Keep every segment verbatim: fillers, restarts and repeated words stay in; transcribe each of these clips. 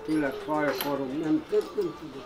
tényleg fáj a karom, nem, nem, nem tudok.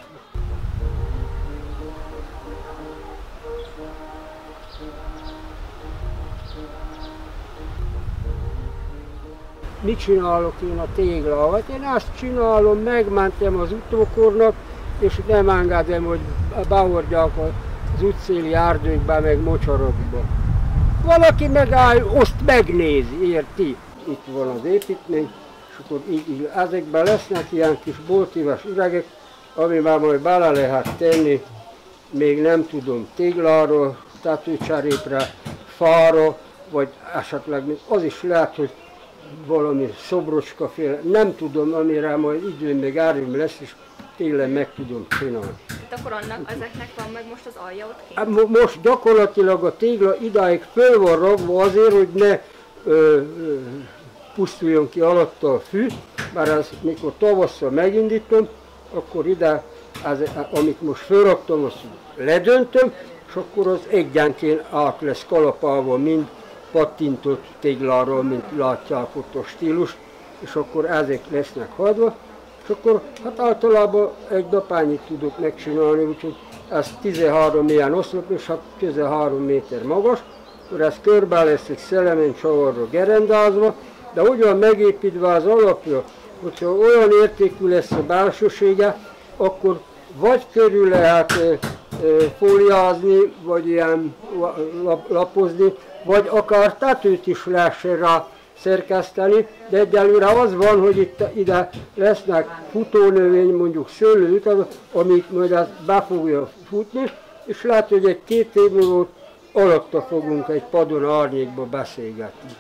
Mit csinálok én a téglával? Én azt csinálom, megmentem az utókornak, és nem engedem, hogy behordják az útszéli erdőkbe, meg mocsarakba. Valaki megáll, azt megnézi, érti? Itt van az építmény, és akkor így, így ezekben lesznek ilyen kis boltíves üregek, amiben majd bele lehet tenni, még nem tudom, tégláról, tetőcserépre, fára, vagy esetleg még az is lehet, hogy valami szobrocska féle, nem tudom, amire majd időn még árvim lesz, és tényleg meg tudom csinálni. Hát akkor annak, ezeknek van meg most az alja ott kint? Most gyakorlatilag a tégla idáig föl van ragva azért, hogy ne ö, ö, pusztuljon ki alatta a fű, bár ez, mikor tavasszal megindítom, akkor ide, ez, amit most fölraktam, azt ledöntöm, és akkor az egyenként át lesz kalapálva, mind pattintott tégláról, mint látják ott a stílus, és akkor ezek lesznek hagyva, és akkor hát általában egy napányit tudok megcsinálni, úgyhogy ez tizenhárom ilyen oszlop, és hát közel három méter magas, akkor ez körbe lesz egy szelemény csavarra gerendázva, de úgy van megépítve az alapja, hogyha olyan értékű lesz a belsősége, akkor vagy körül lehet e, e, fóliázni, vagy ilyen lapozni, vagy akár tetőt is lehessen rá szerkeszteni, de egyelőre az van, hogy itt, ide lesznek futónövény, mondjuk szőlők, amik majd ezt be fogja futni, és lehet, hogy egy két év múlva alatta fogunk egy padon árnyékba beszélgetni.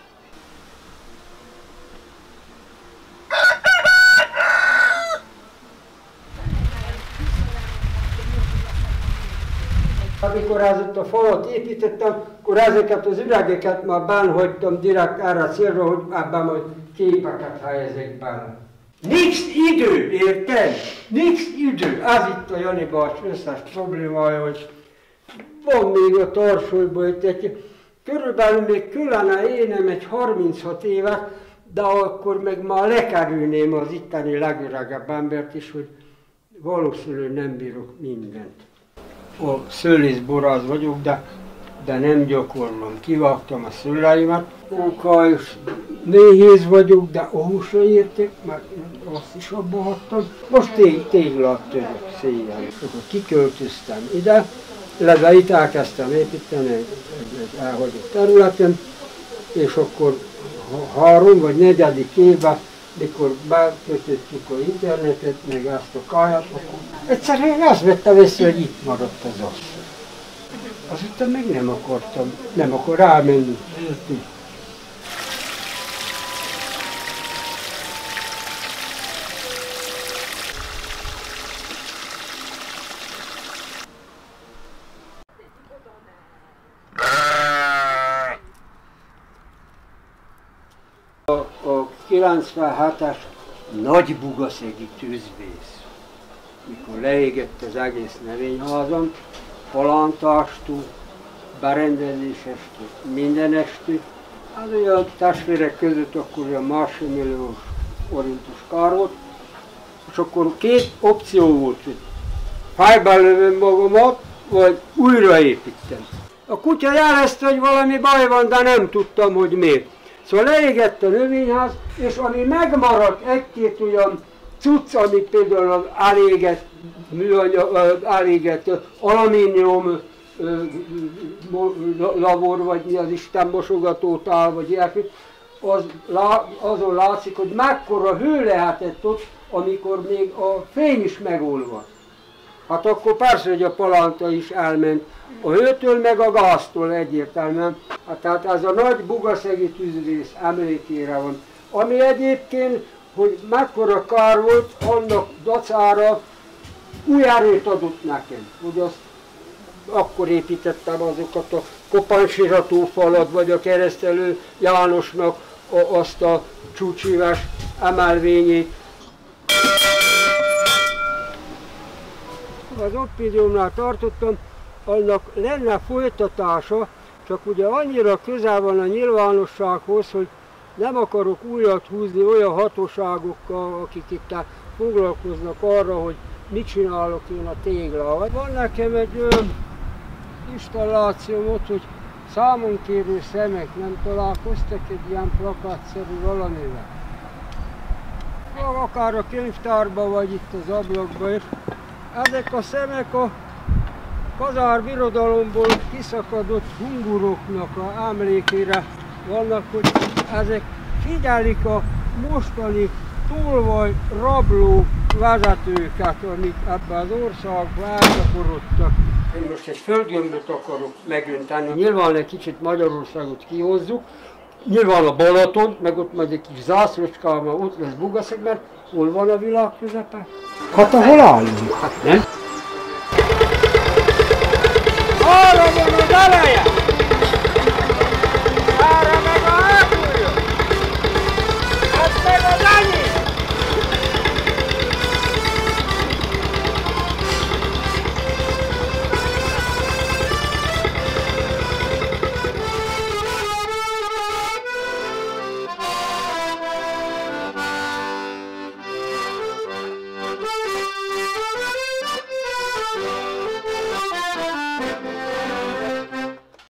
Amikor ezt a falat építettem, akkor ezeket az üregeket már bennhagytam direkt erre a célra, hogy ebben majd képeket helyezek benne. Nincs idő, érted? Nincs idő. Ez itt a Jani bácsi összes problémája, hogy van még a tarsolyban itt egy, körülbelül még kellene énem egy harminchat évet, de akkor meg már lekerülném az itteni legöregebb embert is, hogy valószínűleg nem bírok mindent. A szőlészborász vagyok, de, de nem gyakorlom. Kivágtam a szőleimet. Ókályos méhész vagyok, de ahúsra értek, mert azt is abba hagytam. Most tég, téglát török széjjel. Akkor kiköltöztem ide, illetve itt elkezdtem építeni egy, egy, egy elhagyott területen, és akkor három vagy negyedik évben, mikor bekötöttük az internetet, meg ezt a káját, akkor egyszerűen azt vettem észre, hogy itt maradt az asszony. Azután meg nem akartam, nem akar rámenni. A kilencvenhetes nagy bugaszegi tűzvész, mikor leégett az egész növényházam, palántástól, berendezésestől, mindenestől, az ugye a testvérek között akkor olyan másfél milliós forintos kár volt, és akkor két opció volt, hogy fejbe lövöm magamat, vagy újraépítem. A kutya jelezte, hogy valami baj van, de nem tudtam, hogy miért. Szóval leégett a növényház, és ami megmaradt egy-két olyan cucc, ami például az elégett műanyag, elégett alumínium labor, vagy mi az Isten mosogatótál, vagy ilyesmi, az, azon látszik, hogy mekkora hő lehetett ott, amikor még a fény is megolvadt. Hát akkor persze, hogy a palánta is elment a hőtől, meg a gáztól egyértelműen. Hát tehát ez a nagy bugaszegi tűzvész emlékére van. Ami egyébként, hogy mekkora kár volt, annak dacára új erőt adott nekem. Hogy azt akkor építettem azokat a kopánysirató falat, vagy a Keresztelő Jánosnak a, azt a csúcsíves emelvényét. Az oppídiumnál tartottam, annak lenne folytatása, csak ugye annyira közel van a nyilvánossághoz, hogy nem akarok újat húzni olyan hatóságokkal, akik itt foglalkoznak arra, hogy mit csinálok én a téglával. Van nekem egy olyan installációm ott, hogy számon kérő szemek, nem találkoztak egy ilyen plakátszerű valamivel. Akár a könyvtárban, vagy itt az ablakban is. Ezek a szemek a Kazár birodalomból kiszakadott hunguroknak a emlékére vannak, hogy ezek figyelik a mostani tolvaj rabló vezetőket, amik ebben az országban elszaporodtak. Én most egy földgömböt akarok megönteni. Nyilván egy kicsit Magyarországot kihozzuk, nyilván a Balatont, meg ott majd egy kis zászlócskával, ott lesz Bugaszeg, mert hol van a világ közepe? Hát ahol állunk, hát nem?